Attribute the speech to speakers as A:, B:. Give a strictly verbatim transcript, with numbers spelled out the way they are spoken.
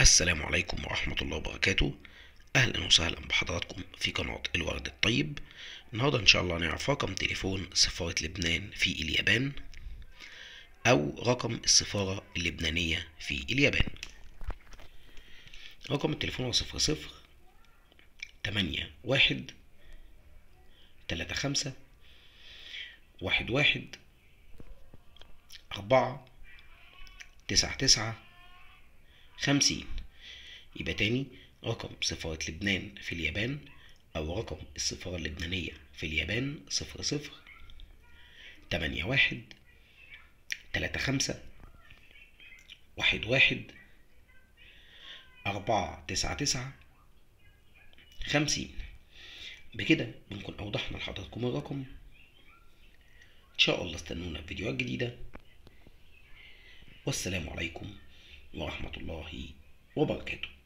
A: السلام عليكم ورحمة الله وبركاته. أهلا وسهلا بحضراتكم في قناة الورد الطيب. النهاردة إن شاء الله نعرف رقم تليفون سفارة لبنان في اليابان أو رقم السفارة اللبنانية في اليابان. رقم التليفون هو صفر صفر تمانية واحد تلاتة خمسة واحد واحد أربعة تسعة تسعة خمسين. يبقى تاني، رقم سفارة لبنان في اليابان أو رقم السفارة اللبنانية في اليابان صفر صفر تمانية واحد تلاتة خمسة واحد واحد أربعة تسعة تسعة خمسين. بكده بنكون أوضحنا لحضراتكم الرقم. إن شاء الله استنونا في فيديوهات جديدة، والسلام عليكم ورحمة الله وبركاته.